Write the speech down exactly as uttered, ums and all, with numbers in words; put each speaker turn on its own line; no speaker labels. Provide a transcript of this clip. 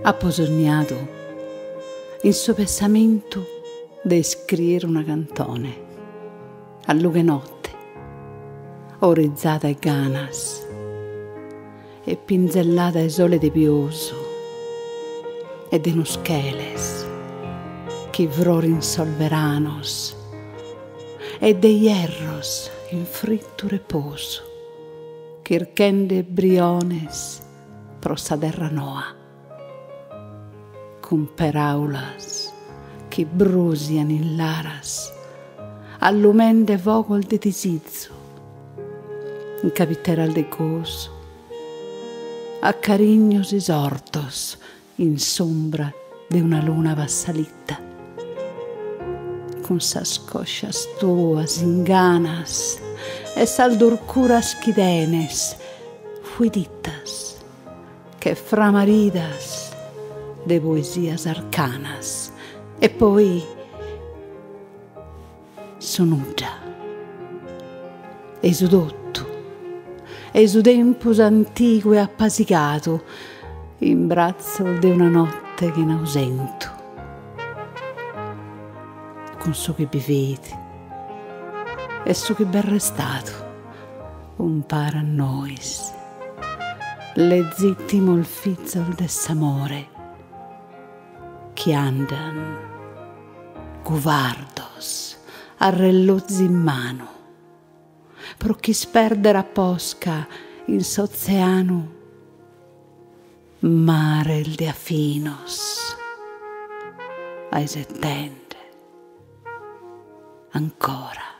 Ha sognato in suo pensamento di scrivere una cantone a lunghe notte, orizzata e ganas e pinzellata e sole de pioso e de nos cheles chi vrorin solveranos e de hierros in fritto reposo chirchende briones pro sa terra noa con peraulas che brusian in laras allumende vocol de tisizzo in capiteral de coso a carignos esortos in sombra de una luna vassalita con sas coxas tuas inganas e saldurcuras quidenes fuiditas que framaridas de poesias arcanas e poi sonugia e su tutto e su tempus antico e appasicato in braccio de una notte che n'ausento con su che vivete e su che ben restato un para a nois legittimo il fizzol dell'amore che andan guvardos a relozzi in mano pro chi sperdere a posca in s'oceano mare il de afinos ai settende ancora